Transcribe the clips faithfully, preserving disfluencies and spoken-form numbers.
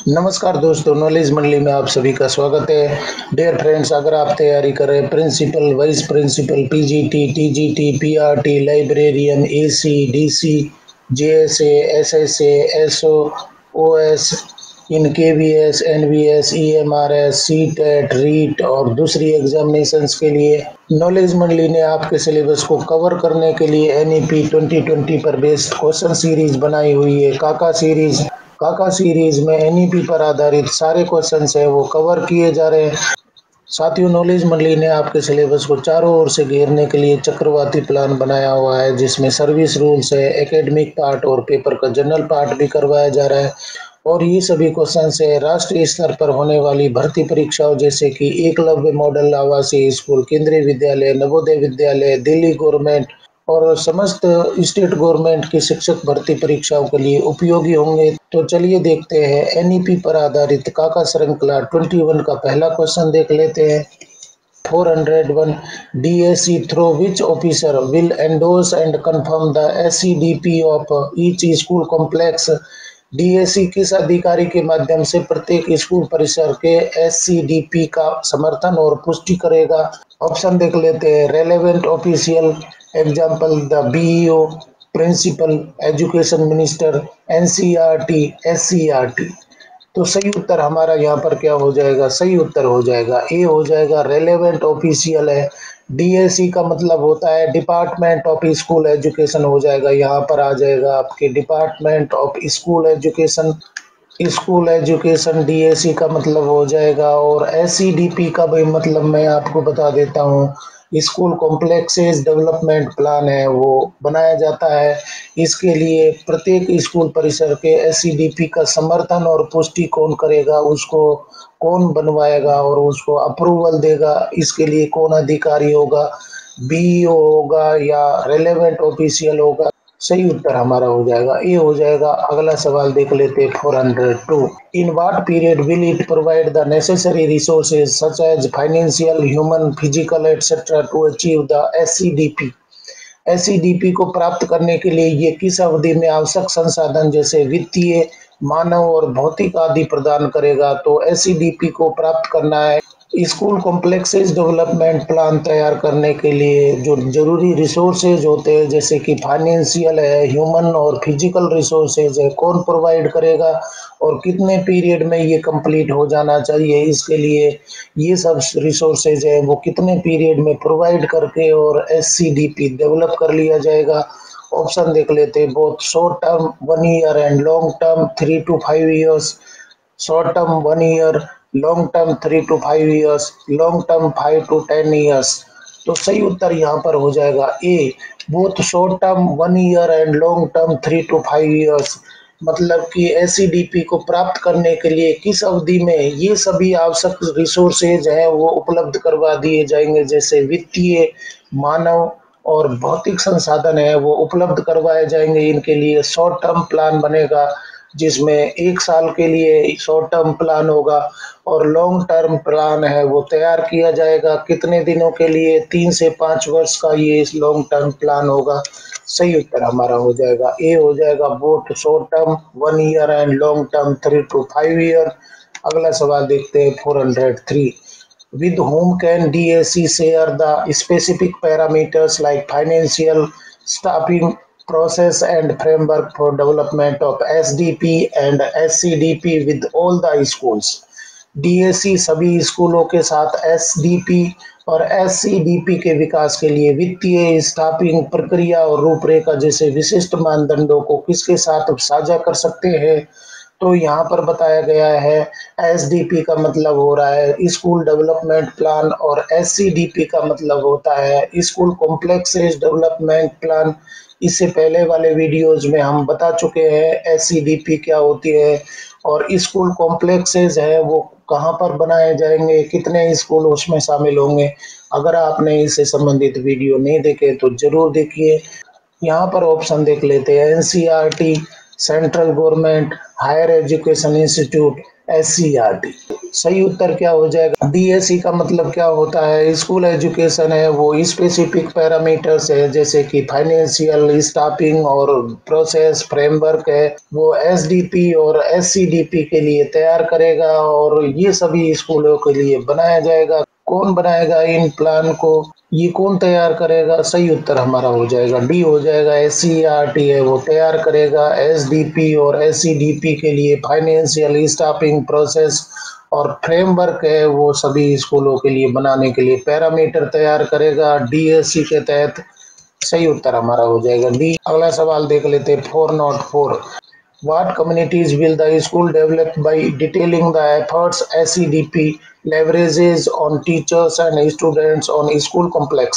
नमस्कार दोस्तों, नॉलेज मंडली में आप सभी का स्वागत है। डियर फ्रेंड्स, अगर आप तैयारी कर रहे हैं principal, vice principal, PGT, TGT, PRT, librarian, AC, DC, JSA, SSA, SO, OS, in KVS, NVS, EMRS, CTET, REET और दूसरी एग्जामिनेशंस के लिए नॉलेज मंडली ने आपके सिलेबस को कवर करने के लिए एनईपी ट्वेंटी ट्वेंटी पर बेस्ड क्वेश्चन सीरीज बनाई हुई है। काका सीरीज काका सीरीज में एनईपी पर आधारित सारे क्वेश्चंस है वो कवर किए जा रहे हैं। साथियों, नॉलेज मंडली ने आपके सिलेबस को चारों ओर से घेरने के लिए चक्रवाती प्लान बनाया हुआ है, जिसमें सर्विस रूल्स है, एकेडमिक पार्ट और पेपर का जनरल पार्ट भी करवाया जा रहा है। और ये सभी क्वेश्चन है राष्ट्रीय स्तर पर होने वाली भर्ती परीक्षाओं जैसे कि एकलव्य मॉडल आवासीय स्कूल, केंद्रीय विद्यालय, नवोदय विद्यालय, दिल्ली गवर्नमेंट और समस्त स्टेट गवर्नमेंट की शिक्षक भर्ती परीक्षाओं के लिए उपयोगी होंगे। तो चलिए देखते हैं एनईपी पर आधारित काका श्रृंखला इक्कीस का पहला क्वेश्चन देख लेते हैं। four hundred one D A C through which officer will endorse and confirm the S C D P of each school complex। DSE किस अधिकारी के माध्यम से प्रत्येक स्कूल परिसर के एससीडीपी का समर्थन और पुष्टि करेगा। ऑप्शन देख लेते हैं। Relevant official, example the BEO, principal, education minister, NCERT, SCERT. तो सही उत्तर हमारा यहाँ पर क्या हो जाएगा? सही उत्तर हो जाएगा ए हो जाएगा। रेलेवेंट ऑफिशियल है। डीएसी का मतलब होता है डिपार्टमेंट ऑफ स्कूल एजुकेशन हो जाएगा। यहाँ पर आ जाएगा आपके department of school education. School education DSE का मतलब हो जाएगा। और एससीडीपी का भी मतलब मैं आपको बता देता हूँ। स्कूल कॉम्प्लेक्सेस डेवलपमेंट प्लान है वो बनाया जाता है। इसके लिए प्रत्येक स्कूल परिसर के एससीडीपी का समर्थन और पुष्टि कौन करेगा, उसको कौन बनवाएगा और उसको अप्रूवल देगा, इसके लिए कौन अधिकारी होगा? बीईओ होगा या रेलेवेंट ऑफिशियल होगा? सही उत्तर हमारा हो जाएगा ए हो जाएगा। अगला सवाल देख लेते हैं four hundred two. In what period will it provide the necessary resources such as financial, human, physical etcetera to achieve the SCDP. SCDP को प्राप्त करने के लिए ये किस अवधि में आवश्यक संसाधन जैसे वित्तीय, मानव और भौतिक आदि प्रदान करेगा? तो एससीडीपी को प्राप्त करना है स्कूल कॉम्प्लेक्सेस डेवलपमेंट प्लान तैयार करने के लिए जो जरूरी रिसोर्सेज होते हैं जैसे कि फाइनेंशियल है, ह्यूमन और फिजिकल रिसोर्सेज है, कौन प्रोवाइड करेगा और कितने पीरियड में ये कंप्लीट हो जाना चाहिए? इसके लिए ये सब रिसोर्सेज है वो कितने पीरियड में प्रोवाइड करके और एससीडीपी डेवलप कर लिया जाएगा। ऑप्शन देख लेते हैं। Both short term one year and long term three to five years. Short term one year, long term three to five years, long term five to ten years. तो सही उत्तर यहाँ पर हो जाएगा A, both short term one year and long term three to five years. मतलब कि SCDP को प्राप्त करने के लिए किस अवधि में ये सभी आवश्यक रिसोर्सेज हैं वो उपलब्ध करवा दिए जाएंगे, जैसे वित्तीय, मानव और भौतिक संसाधन है वो उपलब्ध करवाए जाएंगे। इनके लिए शॉर्ट टर्म प्लान बनेगा जिसमें एक साल के लिए शॉर्ट टर्म प्लान होगा और लॉन्ग टर्म प्लान है वो तैयार किया जाएगा कितने दिनों के लिए? तीन से पाँच वर्ष का ये लॉन्ग टर्म प्लान होगा। सही उत्तर हमारा हो जाएगा ए हो जाएगा। Both short term one year and long term three to five year. अगला सवाल देखते हैं four hundred three. With whom can D A C share the specific parameters like financial, staffing, process and framework for development of S D P and S C D P with all the schools? D A C सभी स्कूलों के साथ S D P और S C D P के विकास के लिए वित्तीय, staffing, प्रक्रिया और रूपरेखा जैसे विशिष्ट मानदंडों को किसके साथ साझा कर सकते हैं? तो यहाँ पर बताया गया है एसडीपी का मतलब हो रहा है स्कूल डेवलपमेंट प्लान और एससीडीपी का मतलब होता है स्कूल कॉम्प्लेक्सेस डेवलपमेंट प्लान। इससे पहले वाले वीडियोज में हम बता चुके हैं एससीडीपी क्या होती है और स्कूल कॉम्प्लेक्सेस है वो कहाँ पर बनाए जाएंगे, कितने स्कूल उसमें शामिल होंगे। अगर आपने इससे संबंधित वीडियो नहीं देखे तो जरूर देखिए। यहाँ पर ऑप्शन देख लेते हैं। NCERT, central government, higher education institute, SCERT. सही उत्तर क्या हो जाएगा? डीएसई का मतलब क्या होता है? स्कूल एजुकेशन है वो स्पेसिफिक पैरामीटर्स है, जैसे कि फाइनेंशियल, स्टाफिंग और प्रोसेस फ्रेमवर्क है, वो एसडीपी और एससीडीपी के लिए तैयार करेगा और ये सभी स्कूलों के लिए बनाया जाएगा। कौन बनाएगा इन प्लान को? ये कौन तैयार करेगा? सही उत्तर हमारा हो जाएगा डी हो जाएगा, एससीईआरटी है वो तैयार करेगा। एसडीपी और एससीडीपी के लिए फाइनेंशियल, स्टाफिंग, प्रोसेस और फ्रेमवर्क है वो सभी स्कूलों के लिए बनाने के लिए पैरामीटर तैयार करेगा डीएससी के तहत। सही उत्तर हमारा हो जाएगा डी। अगला सवाल देख लेते हैं four nought four. What communities will the school develop by detailing the efforts S E D P leverages on teachers and students on school complex?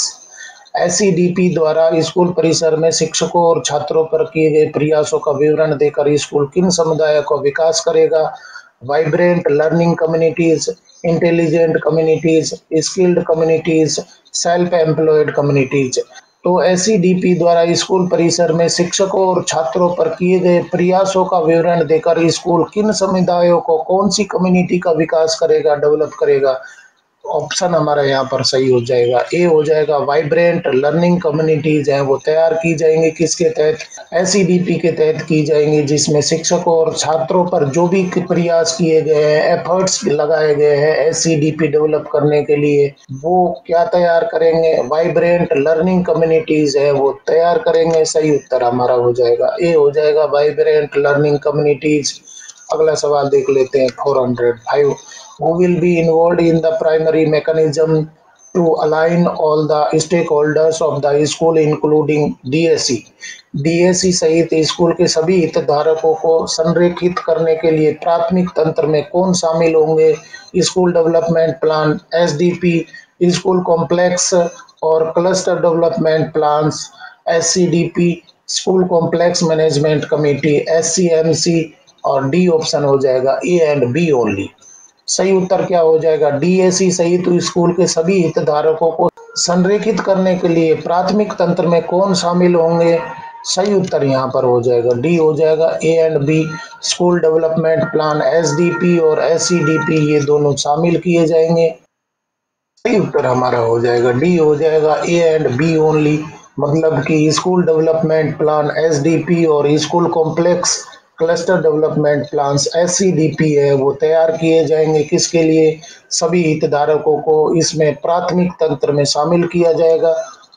S E D P द्वारा स्कूल परिसर में शिक्षकों और छात्रों पर किए गए प्रयासों का विवरण देकर स्कूल किन समुदायों का विकास करेगा? Vibrant learning communities, intelligent communities, skilled communities, self employed communities. तो एस ई डी पी द्वारा स्कूल परिसर में शिक्षकों और छात्रों पर किए गए प्रयासों का विवरण देकर स्कूल किन समुदायों को, कौन सी कम्युनिटी का विकास करेगा, डेवलप करेगा? ऑप्शन हमारा यहाँ पर सही हो जाएगा, ए हो जाएगा। वाइब्रेंट लर्निंग कम्युनिटीज हैं वो तैयार की जाएंगी किसके तहत? एस ई डी पी के तहत की जाएंगी, जिसमें शिक्षकों और छात्रों पर जो भी प्रयास किए गए हैं, एफर्ट्स लगाए गए हैं S E D P develop करने के लिए, वो क्या तैयार करेंगे? वाइब्रेंट लर्निंग कम्युनिटीज है वो तैयार करेंगे। सही उत्तर हमारा हो जाएगा, ए हो जाएगा, वाइब्रेंट लर्निंग कम्युनिटीज। अगला सवाल देख लेते हैं four hundred five. Who will be involved in the primary mechanism to align all the stakeholders of the school including D S E? D S E सहित स्कूल के सभी हितधारकों को संरेखित करने के लिए प्राथमिक तंत्र में कौन शामिल होंगे? School development plan, S D P, school complex और cluster development plans, S C D P, school complex management committee, S C M C, और डी ऑप्शन हो जाएगा ए एंड बी ओनली। सही उत्तर क्या हो जाएगा? डीएसई सहित तो स्कूल के सभी हितधारकों को संरेखित करने के लिए प्राथमिक तंत्र में कौन शामिल होंगे? सही उत्तर यहाँ पर हो जाएगा, डी हो जाएगा, A and B. School development plan, SDP और एससीडीपी ये दोनों शामिल किए जाएंगे। सही उत्तर हमारा हो जाएगा, डी हो जाएगा, ए एंड बी ओनली। मतलब कि स्कूल डेवलपमेंट प्लान, एसडीपी और school complex cluster development plans, SCDP है वो तैयार किए जाएंगे किसके लिए? सभी हितधारकों को इसमें प्राथमिक तंत्र में शामिल किया जाएगा।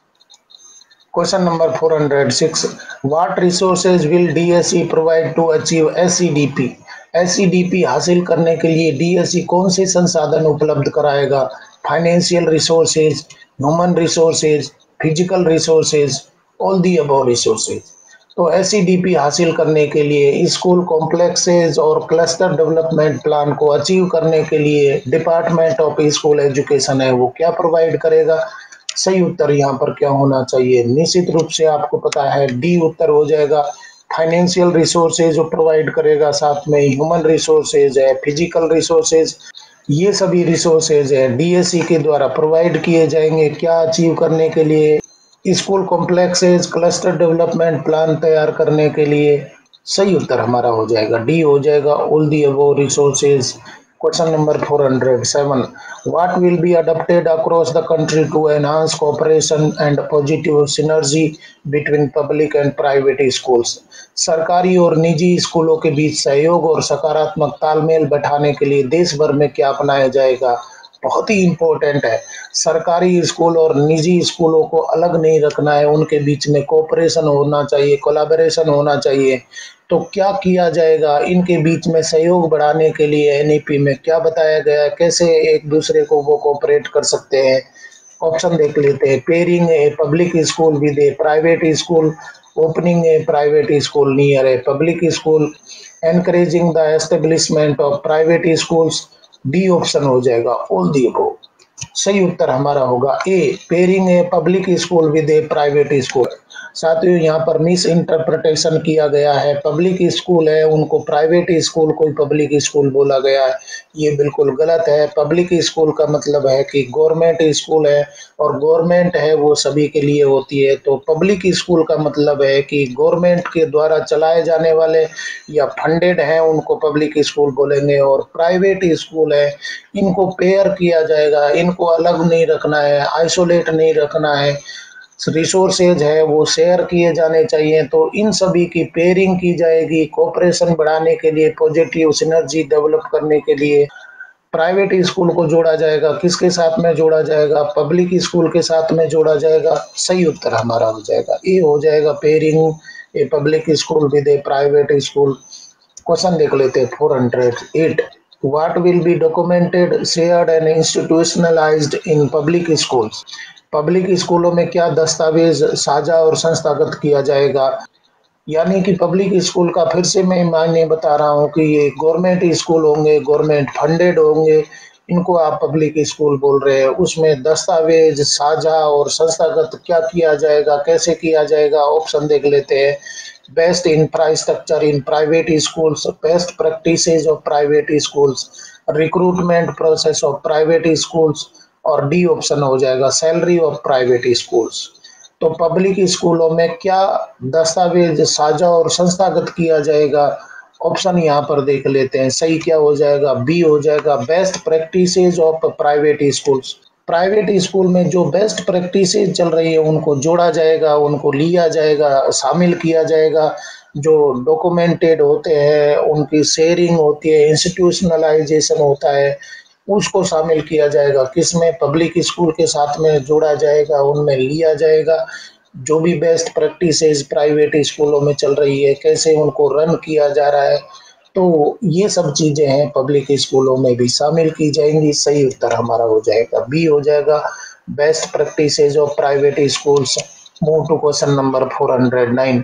Question number four hundred six. What resources will DSE provide to achieve SCDP? SCDP हासिल करने के लिए डीएसई कौन से संसाधन उपलब्ध कराएगा? Financial resources, human resources, physical resources, all the above resources. तो एससीडीपी हासिल करने के लिए स्कूल कॉम्प्लेक्सेज और क्लस्टर डेवलपमेंट प्लान को अचीव करने के लिए डिपार्टमेंट ऑफ स्कूल एजुकेशन है वो क्या प्रोवाइड करेगा? सही उत्तर यहाँ पर क्या होना चाहिए? निश्चित रूप से आपको पता है डी उत्तर हो जाएगा। फाइनेंशियल रिसोर्सेज जो प्रोवाइड करेगा, साथ में ह्यूमन रिसोर्सेज है, फिजिकल रिसोर्सेज, ये सभी रिसोर्सेज है डीएसई के द्वारा प्रोवाइड किए जाएंगे क्या अचीव करने के लिए? School complexes cluster development plan तैयार करने के लिए। सही उत्तर हमारा हो जाएगा, डी हो जाएगा, all the above resources. Question number four hundred seven. What will be adopted across the country to enhance cooperation and positive synergy between public and private schools? सरकारी और निजी स्कूलों के बीच सहयोग और सकारात्मक तालमेल बैठाने के लिए देश भर में क्या अपनाया जाएगा? बहुत ही इम्पोर्टेंट है। सरकारी स्कूल और निजी स्कूलों को अलग नहीं रखना है, उनके बीच में कोऑपरेशन होना चाहिए, कोलैबोरेशन होना चाहिए। तो क्या किया जाएगा इनके बीच में सहयोग बढ़ाने के लिए? एन ई पी में क्या बताया गया है, कैसे एक दूसरे को वो कोऑपरेट कर सकते हैं? ऑप्शन देख लेते हैं। Pairing a public school with a private school, opening a private school near a public school, encouraging the establishment of private schools. D option हो जाएगा, ऑल दी अबव। सही उत्तर हमारा होगा A, pairing a public school with a private school. साथियों यहाँ पर miss interpretation किया गया है, पब्लिक स्कूल है उनको प्राइवेट स्कूल कोई पब्लिक स्कूल बोला गया है, ये बिल्कुल गलत है। पब्लिक स्कूल का मतलब है कि गवर्नमेंट स्कूल है और गवर्नमेंट है वो सभी के लिए होती है। तो पब्लिक स्कूल का मतलब है कि गवर्नमेंट के द्वारा चलाए जाने वाले या फंडेड हैं उनको पब्लिक स्कूल बोलेंगे, और प्राइवेट स्कूल है इनको पेयर किया जाएगा, इनको अलग नहीं रखना है, आइसोलेट नहीं रखना है, रिसोर्सेज है वो शेयर किए जाने चाहिए। तो इन सभी की पेयरिंग की जाएगी कोऑपरेशन बढ़ाने के लिए, पॉजिटिव सिनर्जी डेवलप करने के लिए। प्राइवेट स्कूल को जोड़ा जाएगा, किसके साथ में जोड़ा जाएगा? पब्लिक स्कूल के साथ में जोड़ा जाएगा। सही उत्तर हमारा हो जाएगा ए हो जाएगा, pairing a public school with a private school. Question देख लेते हैं four hundred eight. What will be documented, shared and institutionalized in public schools? Public स्कूलों में क्या दस्तावेज साझा और संस्थागत किया जाएगा? यानी कि पब्लिक स्कूल का फिर से मैं मायने बता रहा हूँ कि ये गवर्नमेंट स्कूल होंगे, गवर्नमेंट फंडेड होंगे, इनको आप पब्लिक स्कूल बोल रहे हैं। उसमें दस्तावेज साझा और संस्थागत क्या किया जाएगा, कैसे किया जाएगा? ऑप्शन देख लेते हैं। Best infrastructure in private schools, best practices of private schools, recruitment process of private schools, और डी ऑप्शन हो जाएगा सैलरी ऑफ प्राइवेट स्कूल्स। तो पब्लिक स्कूलों में क्या दस्तावेज साझा और संस्थागत किया जाएगा? ऑप्शन यहाँ पर देख लेते हैं, सही क्या हो जाएगा? बी हो जाएगा, best practices of private schools. Private school में जो बेस्ट प्रैक्टिसेज चल रही है उनको जोड़ा जाएगा, उनको लिया जाएगा, शामिल किया जाएगा। जो डॉक्यूमेंटेड होते हैं उनकी शेयरिंग होती है, इंस्टीट्यूशनलाइजेशन होता है, उसको शामिल किया जाएगा। किसमें? पब्लिक स्कूल के साथ में जोड़ा जाएगा, उनमें लिया जाएगा। जो भी बेस्ट प्रैक्टिसेस प्राइवेट स्कूलों में चल रही है, कैसे उनको रन किया जा रहा है, तो ये सब चीजें हैं पब्लिक स्कूलों में भी शामिल की जाएंगी। सही उत्तर हमारा हो जाएगा बी हो जाएगा, best practices of private schools. Move to question number four hundred nine.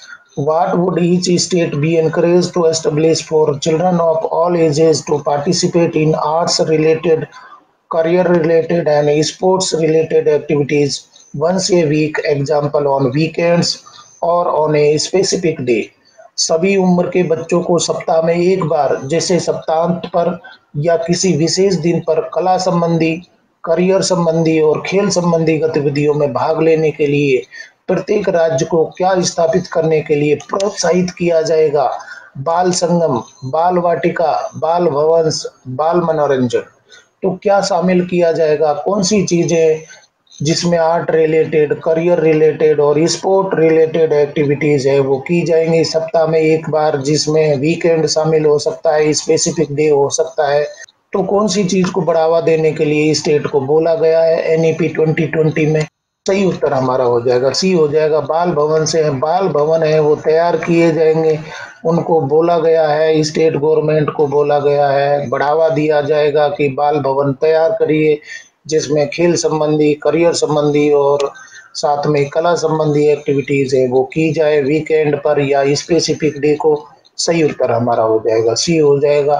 What would each state be encouraged to establish for children of all ages to participate in arts-related, career-related, and sports-related activities once a week, example on weekends or on a specific day? सभी उम्र के बच्चों को सप्ताह में एक बार, जैसे सप्तांत पर या किसी विशेष दिन पर, कला संबंधी, करियर संबंधी और खेल संबंधी गतिविधियों में भाग लेने के लिए प्रत्येक राज्य को क्या स्थापित करने के लिए प्रोत्साहित किया जाएगा? बाल संगम, बाल वाटिका, बाल भवंस, बाल मनोरंजन। तो क्या शामिल किया जाएगा? कौन सी चीजें जिसमें आर्ट रिलेटेड, करियर रिलेटेड और स्पोर्ट रिलेटेड एक्टिविटीज है वो की जाएंगी सप्ताह में एक बार, जिसमें वीकेंड शामिल हो सकता है, स्पेसिफिक डे हो सकता है। तो कौन सी चीज को बढ़ावा देने के लिए स्टेट को बोला गया है एनईपी ट्वेंटी ट्वेंटी में? सही उत्तर हमारा हो जाएगा सी हो जाएगा, बाल भवन से है। बाल भवन है वो तैयार किए जाएंगे, उनको बोला गया है, स्टेट गवर्नमेंट को बोला गया है, बढ़ावा दिया जाएगा कि बाल भवन तैयार करिए, जिसमें खेल संबंधी, करियर संबंधी और साथ में कला संबंधी एक्टिविटीज है वो की जाए वीकेंड पर या स्पेसिफिक डे को। सही उत्तर हमारा हो जाएगा सी हो जाएगा।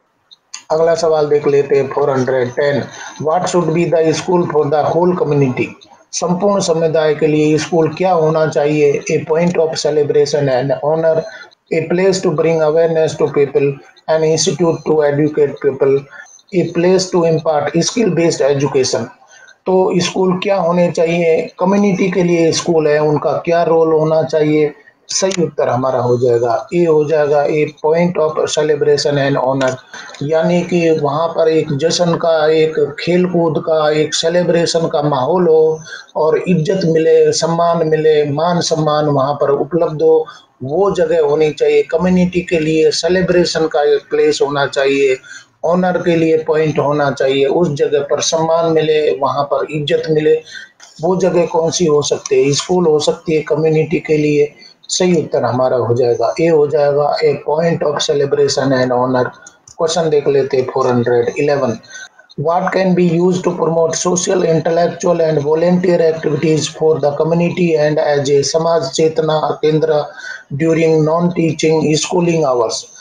अगला सवाल देख लेते हैं four hundred ten. What should be the school for the whole community? संपूर्ण समुदाय के लिए स्कूल क्या होना चाहिए? A point of celebration and honour, a place to bring awareness to people, an institute to educate people, a place to impart skill based education. तो school क्या होने चाहिए? कम्युनिटी के लिए स्कूल है, उनका क्या रोल होना चाहिए? सही उत्तर हमारा हो जाएगा ए हो जाएगा, a point of celebration and honour, यानी कि वहाँ पर एक जश्न का, एक खेल कूद का, एक सेलिब्रेशन का माहौल हो और इज्जत मिले, सम्मान मिले, मान सम्मान वहाँ पर उपलब्ध हो, वो जगह होनी चाहिए। कम्युनिटी के लिए सेलिब्रेशन का एक प्लेस होना चाहिए, ऑनर के लिए पॉइंट होना चाहिए, उस जगह पर सम्मान मिले, वहाँ पर इज्जत मिले, वो जगह कौन सी हो सकती है? स्कूल हो सकती है कम्युनिटी के लिए। सही उत्तर हमारा हो जाएगा ए हो जाएगा, a point of celebration and honour. Question देख लेते हैं four hundred eleven. What can be used to promote social, intellectual and volunteer activities for the community and as a Samaj Chetna Kendra during non-teaching schooling hours?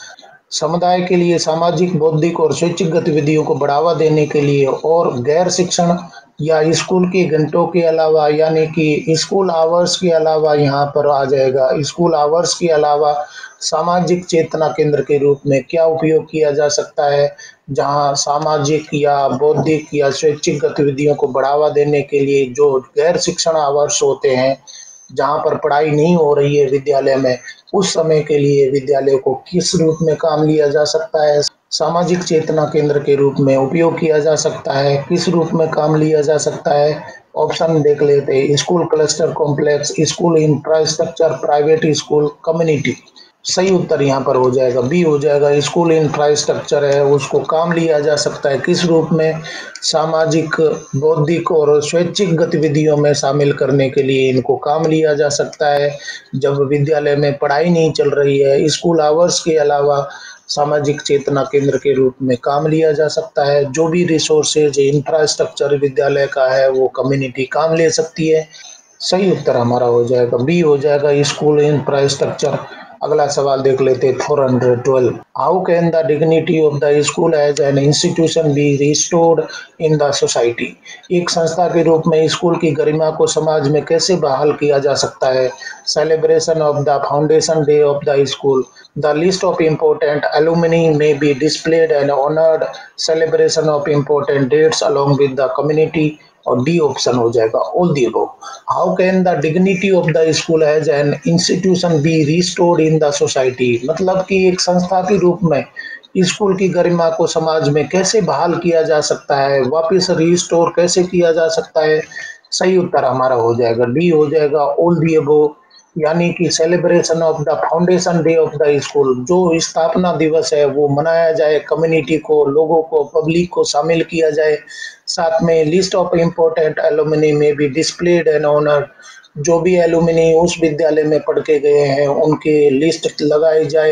समुदाय के लिए सामाजिक, बौद्धिक और शैक्षिक गतिविधियों को बढ़ावा देने के लिए और गैर शिक्षण या स्कूल के घंटों के अलावा, यानी कि स्कूल आवर्स के अलावा यहाँ पर आ जाएगा, स्कूल आवर्स के अलावा सामाजिक चेतना केंद्र के रूप में क्या उपयोग किया जा सकता है, जहाँ सामाजिक या बौद्धिक या शैक्षिक गतिविधियों को बढ़ावा देने के लिए जो गैर शिक्षण आवर्स होते हैं, जहाँ पर पढ़ाई नहीं हो रही है विद्यालय में, उस समय के लिए विद्यालय को किस रूप में काम लिया जा सकता है, सामाजिक चेतना केंद्र के रूप में उपयोग किया जा सकता है, किस रूप में काम लिया जा सकता है। ऑप्शन देख लेते हैं। School cluster complex, school infrastructure, private school, community. सही उत्तर यहाँ पर हो जाएगा बी हो जाएगा। स्कूल इंफ्रास्ट्रक्चर है उसको काम लिया जा सकता है किस रूप में, सामाजिक, बौद्धिक और स्वैच्छिक गतिविधियों में शामिल करने के लिए इनको काम लिया जा सकता है। जब विद्यालय में पढ़ाई नहीं चल रही है, स्कूल आवर्स के अलावा सामाजिक चेतना केंद्र के रूप में काम लिया जा सकता है। जो भी रिसोर्सेज इंफ्रास्ट्रक्चर विद्यालय का है वो कम्युनिटी काम ले सकती है। सही उत्तर हमारा हो जाएगा बी हो जाएगा, स्कूल इंफ्रास्ट्रक्चर। अगला सवाल देख लेते हैं four hundred twelve. How can the dignity of the school as an institution be restored in the society. एक संस्था के रूप में स्कूल की गरिमा को समाज में कैसे बहाल किया जा सकता है। Celebration of the foundation day of the school, the list of important alumni may be displayed and honored, celebration of important dates along with the community, और डी ऑप्शन हो जाएगा all the above. How can the dignity of the school as an institution be restored in the society, मतलब कि एक संस्था के रूप में स्कूल की गरिमा को समाज में कैसे बहाल किया जा सकता है, वापस रिस्टोर कैसे किया जा सकता है। सही उत्तर हमारा हो जाएगा डी हो जाएगा ऑल दी अबव, यानी कि celebration of the foundation day of the school, जो स्थापना दिवस है वो मनाया जाए, कम्युनिटी को, लोगों को, पब्लिक को शामिल किया जाए। साथ में लिस्ट ऑफ इम्पोर्टेंट एलुमनी में भी डिस्प्लेड एंड ऑनर्ड, जो भी एलुमनी उस विद्यालय में पढ़ के गए हैं उनके लिस्ट लगाई जाए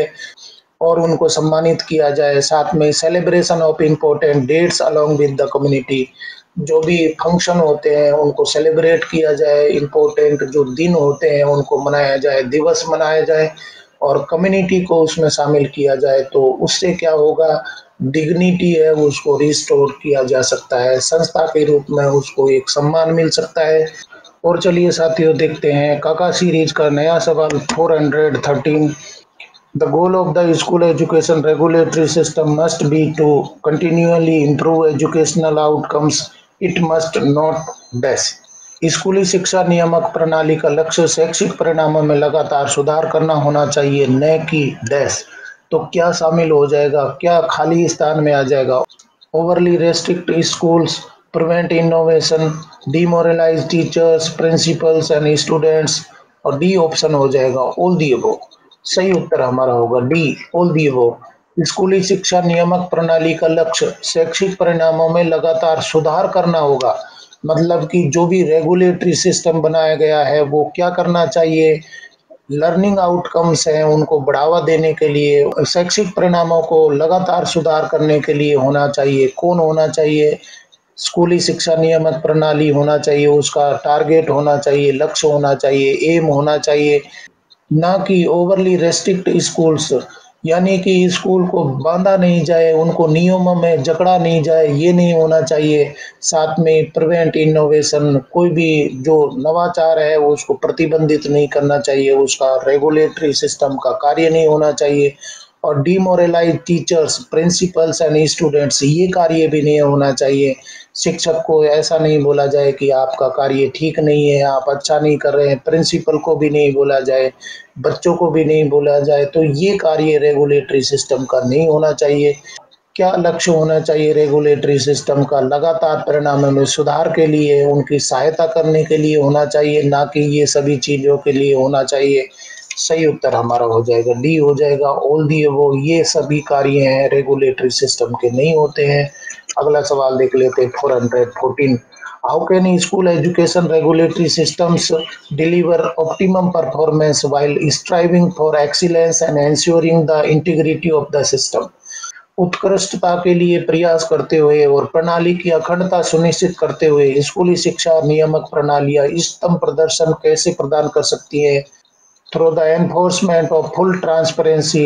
और उनको सम्मानित किया जाए। साथ में celebration of important dates along with the community, जो भी फंक्शन होते हैं उनको सेलिब्रेट किया जाए, इम्पोर्टेंट जो दिन होते हैं उनको मनाया जाए, दिवस मनाया जाए और कम्युनिटी को उसमें शामिल किया जाए। तो उससे क्या होगा, डिग्निटी है उसको रिस्टोर किया जा सकता है, संस्था के रूप में उसको एक सम्मान मिल सकता है। और चलिए साथियों देखते हैं काका सीरीज का नया सवाल four hundred thirteen. The goal of the school education regulatory system must be to continually improve educational outcomes. It must not dash. स्कूली शिक्षा नियामक प्रणाली का लक्ष्य शैक्षिक परिणामों में लगातार सुधार करना होना चाहिए, न कि डैश। तो क्या शामिल हो जाएगा, क्या खाली स्थान में आ जाएगा। Overly restrict schools, prevent innovation, demoralise teachers, principals and students, और डी ऑप्शन हो जाएगा ऑल दी अबव। सही उत्तर हमारा होगा डी ऑल दी अबव। स्कूली शिक्षा नियामक प्रणाली का लक्ष्य शैक्षिक परिणामों में लगातार सुधार करना होगा, मतलब कि जो भी रेगुलेटरी सिस्टम बनाया गया है वो क्या करना चाहिए, लर्निंग आउटकम्स हैं उनको बढ़ावा देने के लिए, शैक्षिक परिणामों को लगातार सुधार करने के लिए होना चाहिए। कौन होना चाहिए, स्कूली शिक्षा नियामक प्रणाली होना चाहिए, उसका टारगेट होना चाहिए, लक्ष्य होना चाहिए, एम होना चाहिए, ना कि ओवरली रेस्ट्रिक्ट स्कूल्स, यानी कि स्कूल को बांधा नहीं जाए, उनको नियमों में जकड़ा नहीं जाए, ये नहीं होना चाहिए। साथ में प्रिवेंट इनोवेशन, कोई भी जो नवाचार है वो उसको प्रतिबंधित नहीं करना चाहिए, उसका रेगुलेटरी सिस्टम का कार्य नहीं होना चाहिए। और demoralise teachers, principals and students, ये कार्य भी नहीं होना चाहिए। शिक्षक को ऐसा नहीं बोला जाए कि आपका कार्य ठीक नहीं है, आप अच्छा नहीं कर रहे हैं, प्रिंसिपल को भी नहीं बोला जाए, बच्चों को भी नहीं बोला जाए, तो ये कार्य रेगुलेटरी सिस्टम का नहीं होना चाहिए। क्या लक्ष्य होना चाहिए रेगुलेटरी सिस्टम का, लगातार परिणामों में सुधार के लिए, उनकी सहायता करने के लिए होना चाहिए, ना कि ये सभी चीज़ों के लिए होना चाहिए। सही उत्तर हमारा हो जाएगा डी हो जाएगा ऑल दी अबव। ये सभी कार्य हैं रेगुलेटरी सिस्टम के नहीं होते हैं। अगला सवाल देख लेते हैं four hundred fourteen. How can school education regulatory systems deliver optimum performance while striving for excellence and ensuring the integrity of the system. उत्कृष्टता के लिए प्रयास करते हुए और प्रणाली की अखंडता सुनिश्चित करते हुए स्कूली शिक्षा नियामक प्रणालियां इष्टतम प्रदर्शन कैसे प्रदान कर सकती है। Through the enforcement of full transparency,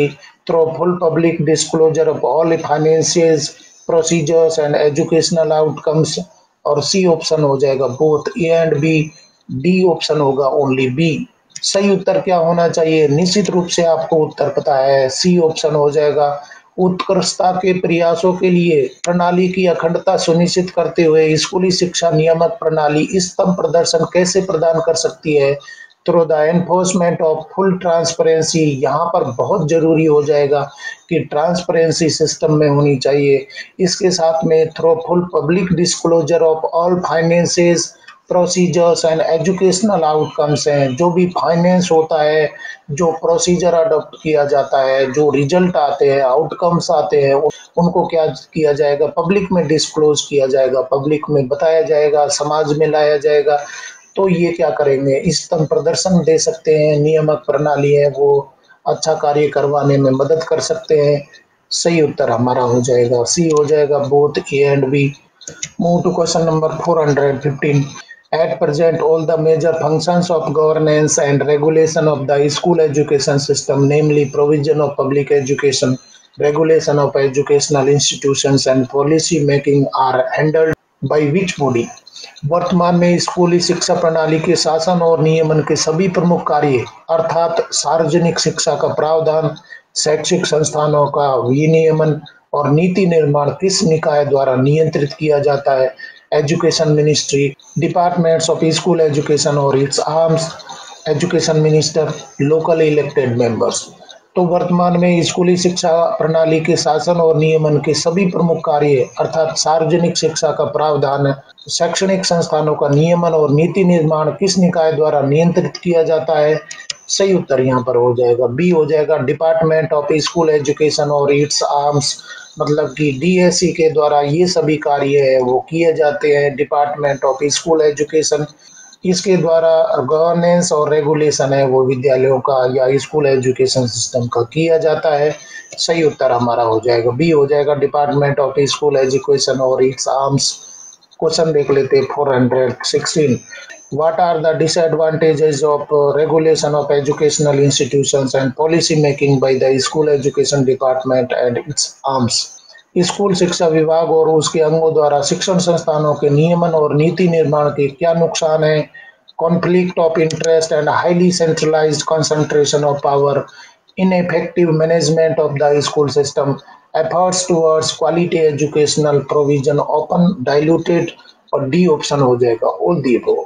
through full public disclosure of all finances, procedures and educational outcomes। और सी ऑप्शन हो जाएगा both A and B. D option होगा ओनली बी। सही उत्तर क्या होना चाहिए? निश्चित रूप से आपको उत्तर पता है, सी ऑप्शन हो जाएगा। उत्कृष्टता के प्रयासों के लिए प्रणाली की अखंडता सुनिश्चित करते हुए स्कूली शिक्षा नियामक प्रणाली इष्टतम प्रदर्शन कैसे प्रदान कर सकती है? Through the enforcement of full transparency. यहाँ पर बहुत जरूरी हो जाएगा कि ट्रांसपेरेंसी सिस्टम में होनी चाहिए। इसके साथ में through full public disclosure of all finances, procedures and educational outcomes हैं। जो भी फाइनेंस होता है, जो प्रोसीजर अडॉप्ट किया जाता है, जो रिजल्ट आते हैं, आउटकम्स आते हैं, उनको क्या किया जाएगा? पब्लिक में डिस्क्लोज किया जाएगा, पब्लिक में बताया जाएगा, समाज में लाया जाएगा। तो ये क्या करेंगे? इष्टतम प्रदर्शन दे सकते हैं। नियामक प्रणाली है वो अच्छा कार्य करवाने में मदद कर सकते हैं। सही उत्तर हमारा हो जाएगा सी हो जाएगा both A and B. Move to question number four hundred fifteen. At present, all the major functions of governance and regulation of the school education system, namely provision of public education, regulation of educational institutions and policy making, are handled by which body? वर्तमान में स्कूली शिक्षा प्रणाली के शासन और नियमन के सभी प्रमुख कार्य अर्थात सार्वजनिक शिक्षा का प्रावधान, शैक्षिक संस्थानों का विनियमन और नीति निर्माण किस निकाय द्वारा नियंत्रित किया जाता है? Education ministry, departments of school education और its arms, education minister, local elected members. तो वर्तमान में स्कूली शिक्षा प्रणाली के शासन और नियमन के सभी प्रमुख कार्य अर्थात सार्वजनिक शिक्षा का प्रावधान, शैक्षणिक संस्थानों का नियमन और नीति निर्माण किस निकाय द्वारा नियंत्रित किया जाता है? सही उत्तर यहाँ पर हो जाएगा बी हो जाएगा, डिपार्टमेंट ऑफ स्कूल एजुकेशन और इट्स आर्म्स। मतलब कि डीएससी के द्वारा ये सभी कार्य है वो किए जाते हैं। डिपार्टमेंट ऑफ स्कूल एजुकेशन, इसके द्वारा गवर्नेंस और रेगुलेशन है वो विद्यालयों का या स्कूल एजुकेशन सिस्टम का किया जाता है। सही उत्तर हमारा हो जाएगा बी हो जाएगा, डिपार्टमेंट ऑफ स्कूल एजुकेशन और इट्स आर्म्स। क्वेश्चन देख लेते हैं four hundred sixteen. What are the disadvantages of uh, regulation of educational institutions and policy making by the school education department and its arms? School शिक्षा विभाग और उसके अंगों द्वारा शिक्षण संस्थानों के नियमन और नीति निर्माण के क्या नुकसान है? Conflict of interest and highly centralised concentration of power, ineffective management of the school system, efforts towards quality educational provision often diluted। और डी ऑप्शन हो जाएगा ऑल दी अबव।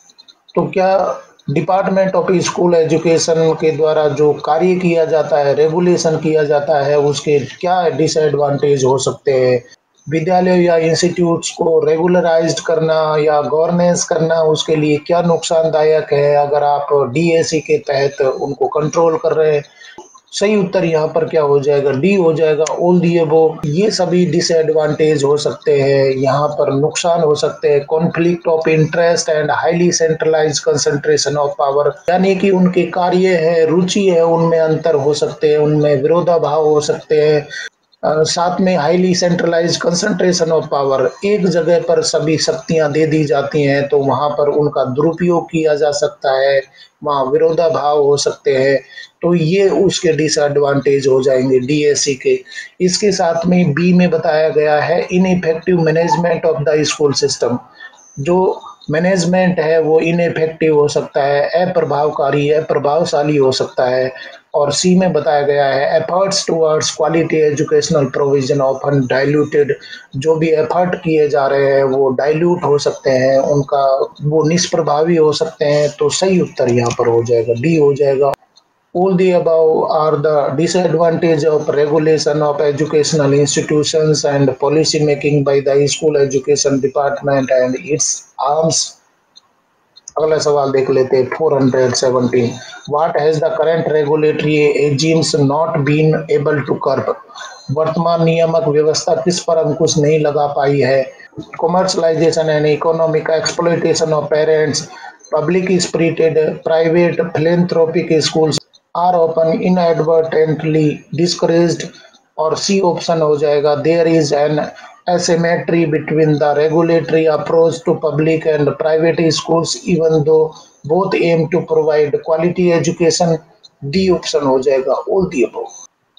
तो क्या डिपार्टमेंट ऑफ स्कूल एजुकेशन के द्वारा जो कार्य किया जाता है, रेगुलेशन किया जाता है, उसके क्या डिसएडवांटेज हो सकते हैं? विद्यालय या इंस्टीट्यूट्स को रेगुलराइज्ड करना या गवर्नेंस करना, उसके लिए क्या नुकसानदायक है अगर आप डीएसी के तहत उनको कंट्रोल कर रहे हैं? सही उत्तर यहाँ पर क्या हो जाएगा? डी हो जाएगा ऑल दी अबव। ये सभी डिसएडवांटेज हो सकते हैं, यहाँ पर नुकसान हो सकते हैं। Conflict of interest and highly centralise concentration of power, यानी कि उनके कार्य है, रुचि है, उनमें अंतर हो सकते हैं, उनमें विरोधाभाव हो सकते हैं। Uh, साथ में highly centralise concentration of power, एक जगह पर सभी शक्तियां दे दी जाती हैं तो वहां पर उनका दुरुपयोग किया जा सकता है, वहां विरोधाभाव हो सकते हैं। तो ये उसके डिसएडवांटेज हो जाएंगे डीएससी के। इसके साथ में बी में बताया गया है ineffective management of the school system. जो मैनेजमेंट है वो इनइफेक्टिव हो सकता है, अप्रभावकारी, अप्रभावशाली हो सकता है। और सी में बताया गया है efforts towards quality educational provision often diluted. जो भी एफर्ट किए जा रहे हैं वो डाइल्यूट हो सकते हैं, उनका वो निष्प्रभावी हो सकते हैं। तो सही उत्तर यहाँ पर हो जाएगा डी हो जाएगा। All the above are the disadvantage of regulation of educational institutions and policy making by the school education department and its arms। अगला सवाल देख लेते हैं four hundred seventeen. What has the current regulatory regimes not been able to curb? वर्तमान नियामक व्यवस्था किस पर अंकुश नहीं लगा पाई है? Commercialisation and economic exploitation of parents, public spirited private philanthropic schools are often inadvertently discouraged. और सी ऑप्शन हो जाएगा there is an asymmetry between the regulatory approach to public and private schools even though both aim to provide quality education। D option हो जाएगा all the above।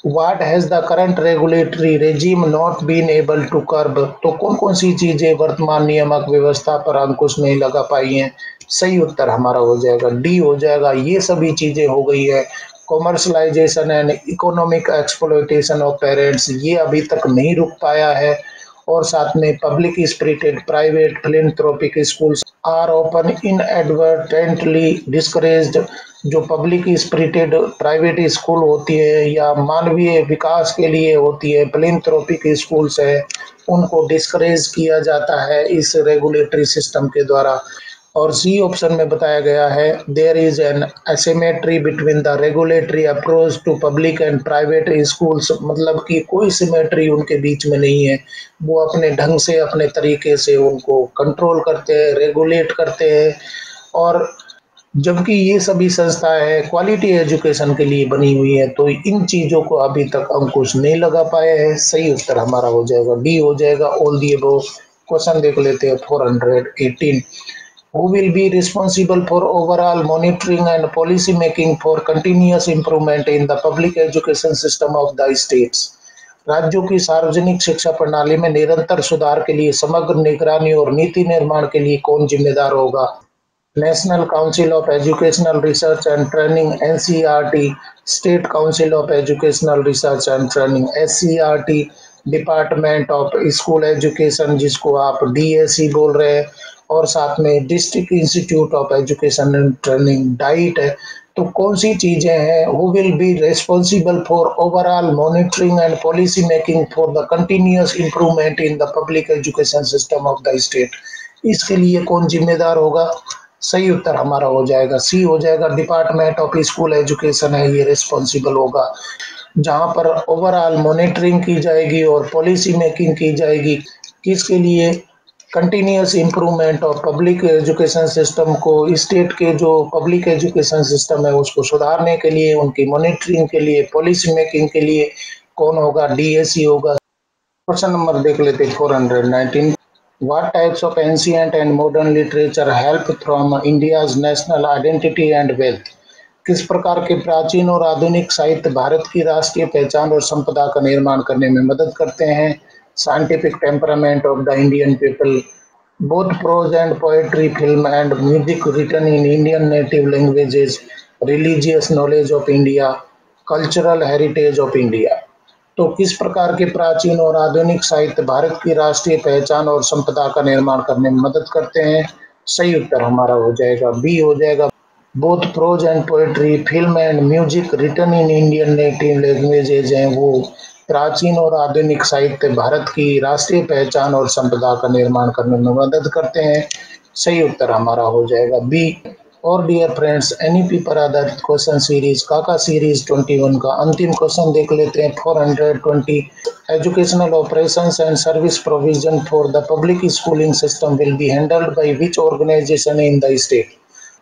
What has the current regulatory regime not been able to curb, तो कौन कौन सी चीजें वर्तमान नियामक व्यवस्था पर अंकुश नहीं लगा पाई हैं। सही उत्तर हमारा हो जाएगा डी हो जाएगा, ये सभी चीजें हो गई है। Commercialisation and economic exploitation of parents, ये अभी तक नहीं रुक पाया है। और साथ में public spirited private philanthropic schools are often inadvertently discouraged, जो पब्लिक स्पिरिटेड प्राइवेट स्कूल होती है या मानवीय विकास के लिए होती है फिलेंथ्रोपिक स्कूल्स है, उनको डिस्करेज किया जाता है इस रेगुलेटरी सिस्टम के द्वारा। और सी ऑप्शन में बताया गया है there is an asymmetry between the regulatory approach to public and private schools, मतलब कि कोई सिमेट्री उनके बीच में नहीं है, वो अपने ढंग से अपने तरीके से उनको कंट्रोल करते हैं, रेगुलेट करते हैं। और जबकि ये सभी संस्थाएं क्वालिटी एजुकेशन के लिए बनी हुई है, तो इन चीज़ों को अभी तक अंकुश नहीं लगा पाए हैं। सही उत्तर हमारा हो जाएगा डी हो जाएगा ऑल दी अबव। क्वेश्चन देख लेते हैं four hundred eighteen. Who will be responsible for overall monitoring and policy making for continuous improvement in the public education system of the states? राज्यों की सार्वजनिक शिक्षा प्रणाली में निरंतर सुधार के लिए समग्र निगरानी और नीति निर्माण के लिए कौन जिम्मेदार होगा। National council of educational research and training N C E R T, state council of educational research and training S C E R T, department of school education जिसको आप डी ए सी बोल रहे हैं, और साथ में district institute of education and training DIET है। तो कौन सी चीजें हैं who will be responsible for overall monitoring and policy making for the continuous improvement in the public education system of the state, इसके लिए कौन जिम्मेदार होगा। सही उत्तर हमारा हो जाएगा सी हो जाएगा, डिपार्टमेंट ऑफ स्कूल एजुकेशन है ये रिस्पॉन्सिबल होगा, जहां पर ओवरऑल मॉनिटरिंग की जाएगी और पॉलिसी मेकिंग की जाएगी। किसके लिए, continuous improvement of public education system को, स्टेट के जो पब्लिक एजुकेशन सिस्टम है उसको सुधारने के लिए, उनकी मॉनिटरिंग के लिए, पॉलिसी मेकिंग के लिए कौन होगा, डी ए सी होगा। क्वेश्चन नंबर देख लेते four hundred nineteen. What types of ancient and modern literature help from India's national identity and wealth? किस प्रकार के प्राचीन और आधुनिक साहित्य भारत की राष्ट्रीय पहचान और संपदा का निर्माण करने में मदद करते हैं। Scientific temperament of the Indian people, both prose and poetry, film and music written in Indian native languages, religious knowledge of India, cultural heritage of India. तो किस प्रकार के प्राचीन और आधुनिक साहित्य भारत की राष्ट्रीय पहचान और संपदा का निर्माण करने में मदद करते हैं। सही उत्तर हमारा हो जाएगा बी हो जाएगा, both prose and poetry, film and music written in Indian native languages हैं वो प्राचीन और आधुनिक साहित्य भारत की राष्ट्रीय पहचान और संपदा का निर्माण करने में मदद करते हैं। सही उत्तर हमारा हो जाएगा बी। और dear friends, N E P पर आधारित क्वेश्चन सीरीज काका सीरीज इक्कीस का अंतिम क्वेश्चन देख लेते हैं four hundred twenty. Educational operations and service provision for the public schooling system will be handled by which organisation in the state.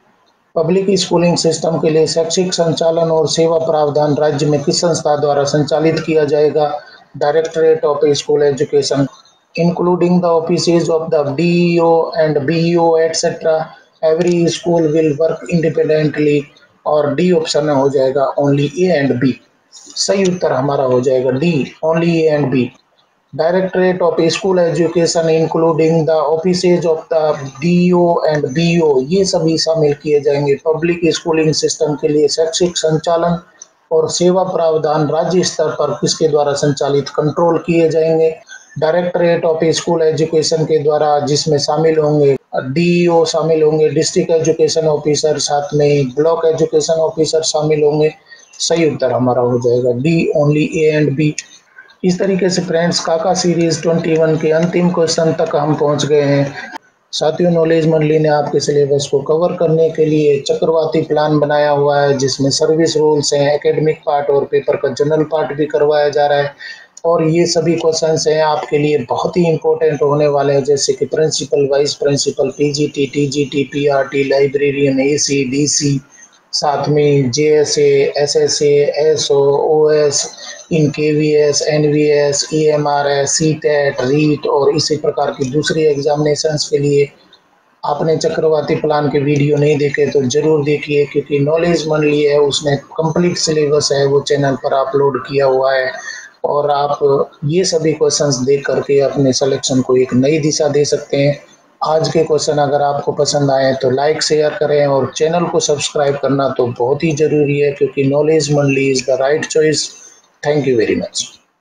Public schooling system के लिए शैक्षिक संचालन और सेवा प्रावधान राज्य में किस संस्था द्वारा संचालित किया जाएगा। Directorate of school education, including the offices of the D E O and B E O etcetera. Every school will work independently, और डी ऑप्शन में हो जाएगा ओनली ए एंड बी। सही उत्तर हमारा हो जाएगा D only A and B. Directorate of school education including the offices of the D E O and B E O, ये सभी शामिल किए जाएंगे पब्लिक स्कूलिंग सिस्टम के लिए। शैक्षिक संचालन और सेवा प्रावधान राज्य स्तर पर किसके द्वारा संचालित कंट्रोल किए जाएंगे। डायरेक्टरेट ऑफ स्कूल एजुकेशन के द्वारा, जिसमें शामिल होंगे डी ई ओ शामिल होंगे, डिस्ट्रिक्ट एजुकेशन ऑफिसर, साथ में ब्लॉक एजुकेशन ऑफिसर शामिल होंगे। सही उत्तर हमारा हो जाएगा D only A and B. इस तरीके से फ्रेंड्स काका सीरीज इक्कीस के अंतिम क्वेश्चन तक हम पहुंच गए हैं। साथियों, नॉलेज मंडली ने आपके सिलेबस को कवर करने के लिए चक्रवाती प्लान बनाया हुआ है, जिसमें सर्विस रूल्स हैं, एकेडमिक पार्ट और पेपर का जनरल पार्ट भी करवाया जा रहा है। और ये सभी क्वेश्चंस हैं आपके लिए बहुत ही इंपॉर्टेंट होने वाले हैं, जैसे कि principal, vice principal, PGT, TGT, PRT, librarian, AC, DC, साथ में JSA, SSA, SO, OS, in KVS, NVS, EMRS, CTET, REET और इसी प्रकार की दूसरी एग्जामिनेशंस के लिए आपने चक्रवाती प्लान के वीडियो नहीं देखे तो जरूर देखिए, क्योंकि नॉलेज मंडली है उसमें कंप्लीट सिलेबस है वो चैनल पर अपलोड किया हुआ है, और आप ये सभी क्वेश्चंस देख करके अपने सिलेक्शन को एक नई दिशा दे सकते हैं। आज के क्वेश्चन अगर आपको पसंद आए तो लाइक शेयर करें, और चैनल को सब्सक्राइब करना तो बहुत ही जरूरी है, क्योंकि knowledge Mandali is the right choice. Thank you very much.